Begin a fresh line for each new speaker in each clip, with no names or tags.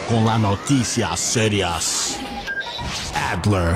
con las noticias serias. Adler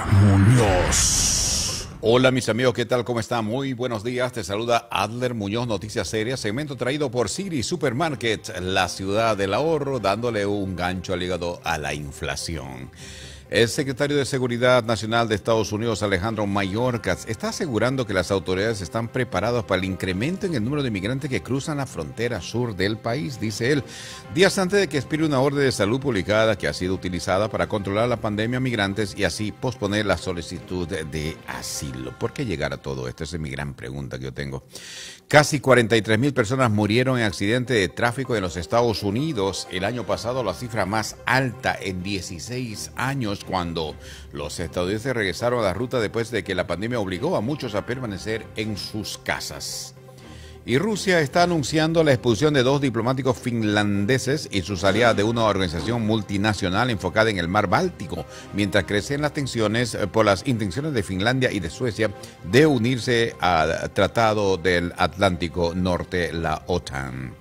Muñoz.
Hola mis amigos, ¿qué tal? ¿Cómo están? Muy buenos días, te saluda Adler Muñoz, Noticias Serias, segmento traído por City Supermarket, la ciudad del ahorro, dándole un gancho al hígado a la inflación. El secretario de Seguridad Nacional de Estados Unidos, Alejandro Mayorkas, está asegurando que las autoridades están preparadas para el incremento en el número de inmigrantes que cruzan la frontera sur del país, dice él, días antes de que expire una orden de salud publicada que ha sido utilizada para controlar la pandemia a migrantes y así posponer la solicitud de asilo. ¿Por qué llegar a todo esto? Esa es mi gran pregunta que yo tengo. Casi 43,000 personas murieron en accidentes de tráfico en los Estados Unidos el año pasado, la cifra más alta en 16 años, cuando los estadounidenses regresaron a la ruta después de que la pandemia obligó a muchos a permanecer en sus casas. Y Rusia está anunciando la expulsión de 2 diplomáticos finlandeses y su salida de una organización multinacional enfocada en el mar Báltico, mientras crecen las tensiones por las intenciones de Finlandia y de Suecia de unirse al Tratado del Atlántico Norte, la OTAN.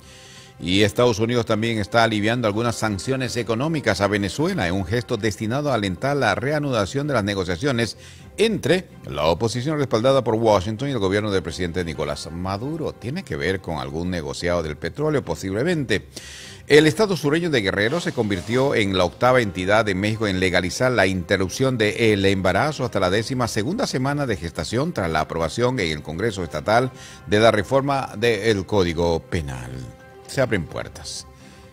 Y Estados Unidos también está aliviando algunas sanciones económicas a Venezuela en un gesto destinado a alentar la reanudación de las negociaciones entre la oposición respaldada por Washington y el gobierno del presidente Nicolás Maduro. ¿Tiene que ver con algún negociado del petróleo? Posiblemente. El estado sureño de Guerrero se convirtió en la 8ª entidad de México en legalizar la interrupción del embarazo hasta la 12ª semana de gestación tras la aprobación en el Congreso Estatal de la reforma del Código Penal. Se abren puertas.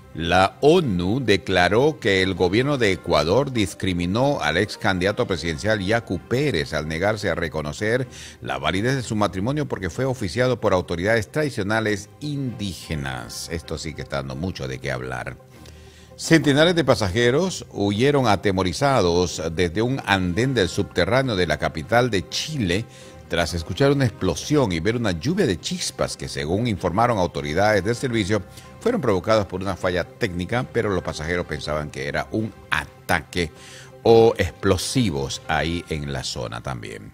La ONU declaró que el gobierno de Ecuador discriminó al ex candidato presidencial Yacu Pérez al negarse a reconocer la validez de su matrimonio porque fue oficiado por autoridades tradicionales indígenas. Esto sí que está dando mucho de qué hablar. Centenares de pasajeros huyeron atemorizados desde un andén del subterráneo de la capital de Chile tras escuchar una explosión y ver una lluvia de chispas que, según informaron autoridades del servicio, fueron provocadas por una falla técnica, pero los pasajeros pensaban que era un ataque o explosivos ahí en la zona también.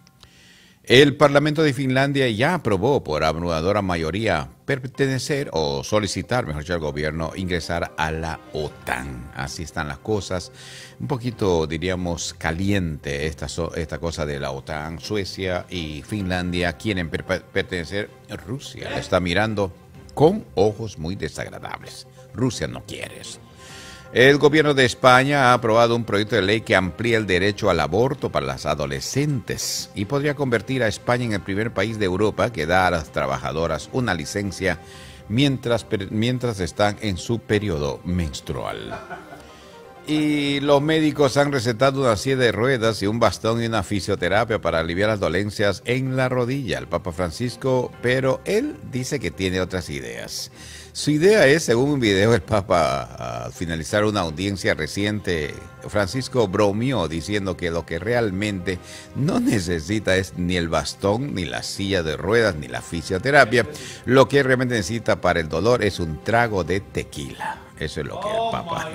El Parlamento de Finlandia ya aprobó por abrumadora mayoría pertenecer o solicitar, mejor dicho, al gobierno ingresar a la OTAN. Así están las cosas. Un poquito, diríamos, caliente esta cosa de la OTAN. Suecia y Finlandia quieren pertenecer. Rusia la está mirando con ojos muy desagradables. Rusia no quiere eso. El gobierno de España ha aprobado un proyecto de ley que amplía el derecho al aborto para las adolescentes y podría convertir a España en el primer país de Europa que da a las trabajadoras una licencia mientras están en su periodo menstrual. Y los médicos han recetado una silla de ruedas y un bastón y una fisioterapia para aliviar las dolencias en la rodilla al Papa Francisco, pero él dice que tiene otras ideas. Su idea es, según un video del Papa, al finalizar una audiencia reciente, Francisco bromeó diciendo que lo que realmente no necesita es ni el bastón, ni la silla de ruedas, ni la fisioterapia. Lo que realmente necesita para el dolor es un trago de tequila. Eso es lo que el Papa.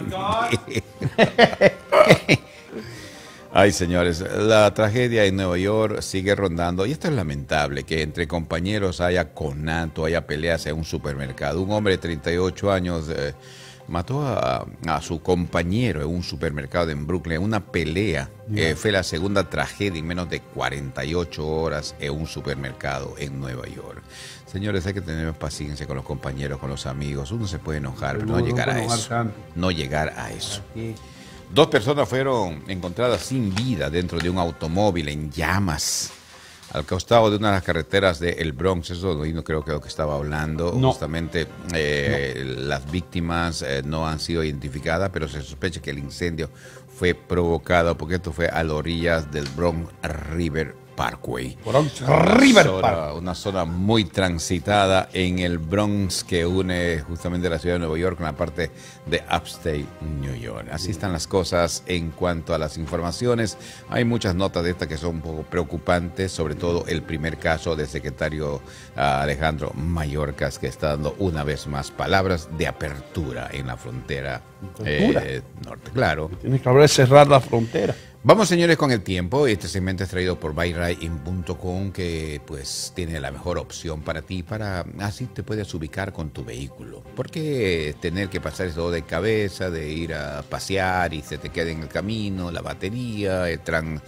Ay, señores, la tragedia en Nueva York sigue rondando y esto es lamentable, que entre compañeros haya conato, haya peleas en un supermercado. Un hombre de 38 años mató a su compañero en un supermercado en Brooklyn, en una pelea. Fue la segunda tragedia en menos de 48 horas en un supermercado en Nueva York. Señores, hay que tener paciencia con los compañeros, con los amigos. Uno se puede enojar, pero no llegar a eso. No llegar a eso. 2 personas fueron encontradas sin vida dentro de un automóvil en llamas al costado de una de las carreteras de El Bronx. Eso no creo que es lo que estaba hablando. No. Justamente las víctimas no han sido identificadas, pero se sospecha que el incendio fue provocado porque esto fue a las orillas del Bronx River Parkway. Una zona muy transitada en el Bronx que une justamente la ciudad de Nueva York con la parte de Upstate New York. Así están las cosas en cuanto a las informaciones. Hay muchas notas de estas que son un poco preocupantes, sobre todo el primer caso del secretario Alejandro Mayorkas, que está dando una vez más palabras de apertura en la frontera norte. Claro.
Tiene que haber cerrar la frontera.
Vamos, señores, con el tiempo. Este segmento es traído por BuyRide.com, que pues tiene la mejor opción para ti, para así te puedes ubicar con tu vehículo. ¿Por qué tener que pasar eso de cabeza, de ir a pasear y se te quede en el camino la batería, el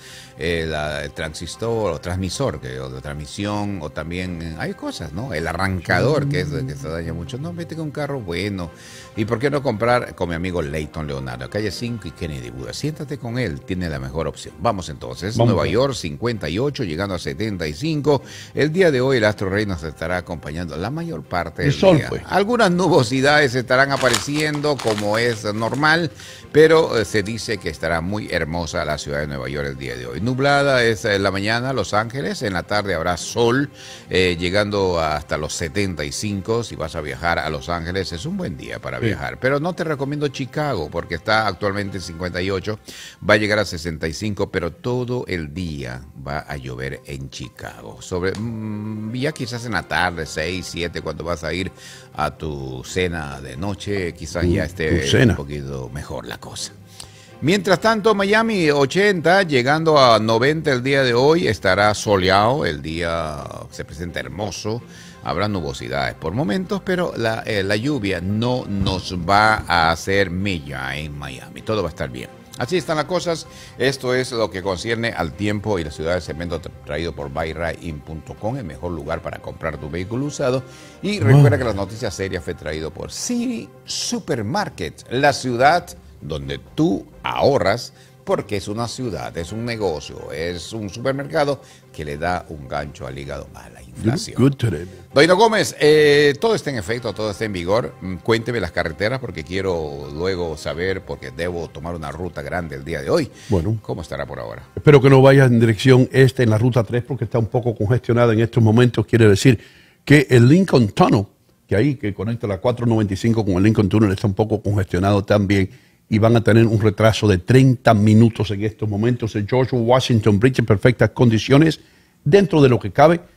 transistor o transmisor, o la transmisión, o también hay cosas, ¿no? El arrancador, que es el que se daña mucho. No, vete con un carro bueno. ¿Y por qué no comprar con mi amigo Leighton Leonardo, calle 5 y Kennedy Buda? Siéntate con él, tiene la mejor opción. Vamos entonces, Nueva York 58, llegando a 75. El día de hoy el Astro Rey nos estará acompañando la mayor parte del día. Pues. Algunas nubosidades estarán apareciendo como es normal, pero se dice que estará muy hermosa la ciudad de Nueva York el día de hoy. Nublada es en la mañana Los Ángeles, en la tarde habrá sol, llegando hasta los 75. Si vas a viajar a Los Ángeles es un buen día para viajar, pero no te recomiendo Chicago porque está actualmente en 58, va a llegar a 65, pero todo el día va a llover en Chicago. Ya quizás en la tarde, 6, 7, cuando vas a ir a tu cena de noche, quizás ya esté un poquito mejor la cosa. Mientras tanto, Miami 80, llegando a 90 el día de hoy, estará soleado, el día se presenta hermoso. Habrá nubosidades por momentos, pero la lluvia no nos va a hacer mella en Miami. Todo va a estar bien. Así están las cosas. Esto es lo que concierne al tiempo y la ciudad de cemento, traído por BuyRide.com, el mejor lugar para comprar tu vehículo usado. Y recuerda que las noticias serias fue traído por City Supermarket, la ciudad donde tú ahorras, porque es una ciudad, es un negocio, es un supermercado que le da un gancho al hígado a la inflación. Doino Gómez, todo está en efecto, todo está en vigor. Cuénteme las carreteras porque quiero luego saber, porque debo tomar una ruta grande el día de hoy. Bueno, ¿cómo estará por ahora?
Espero que no vayas en dirección en la ruta 3 porque está un poco congestionada en estos momentos. Quiere decir que el Lincoln Tunnel, que conecta la 495 con el Lincoln Tunnel, está un poco congestionado también. Y van a tener un retraso de 30 minutos en estos momentos. El George Washington Bridge en perfectas condiciones, dentro de lo que cabe.